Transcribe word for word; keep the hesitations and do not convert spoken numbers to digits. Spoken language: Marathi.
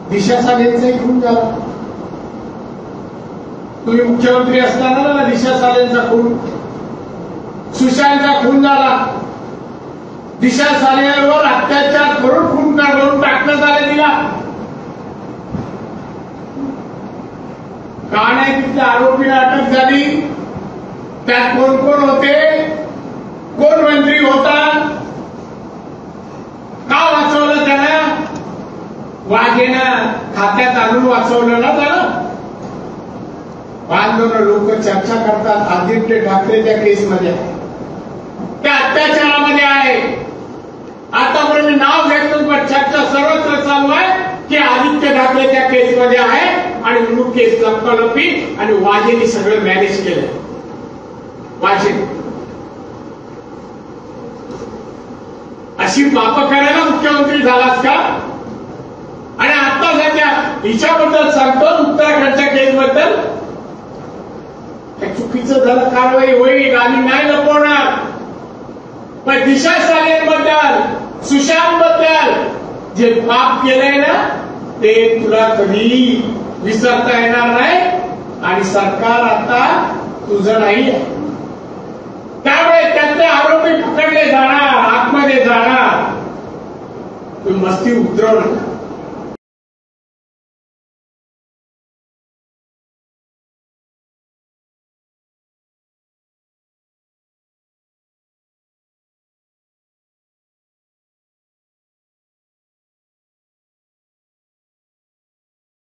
दिशा सालेंचाही खून झाला. तुम्ही मुख्यमंत्री असताना ना दिशा सालेंचा खून, सुशांतचा खून झाला. दिशा सालेवर अत्याचार करून खून करून टाकण्यात आले तिला. का नाही तिथल्या आरोपीला अटक झाली? त्यात कोण कोण होते? कोण मंत्री होता? का वाचवलं त्याला? वाघेनं खात्यात आणून वाचवलं ना त्याला. पाच दोन लोक चर्चा करतात आदित्य ठाकरेच्या केसमध्ये, त्या अत्याचारामध्ये आहे. आतापर्यंत नाव घेतो पण चर्चा सर्वत्र चालू आहे की आदित्य ठाकरेच्या केसमध्ये आहे आणि म्हणून केस लपलपी आणि वाजेने सगळं मॅनेज केलं. वाजे अशी पाप करायला मुख्यमंत्री झालास का? आणि आता सध्या हिच्याबद्दल सांगतो, उत्तराखंडच्या केसबद्दल चुकीचं झालं, कारवाई होईल, आम्ही नाही लपवणार. पण दिशा सालेंबद्दल, सुशांत बद्दल जे पाप केलंय ना ते तुला कधी विसरता येणार नाही. आणि सरकार आता तुझं नाही आहे. त्यामुळे त्यातले आरोपी पकडले जाणार, आतमध्ये जाणार. तुम्ही मस्ती उतरवणार.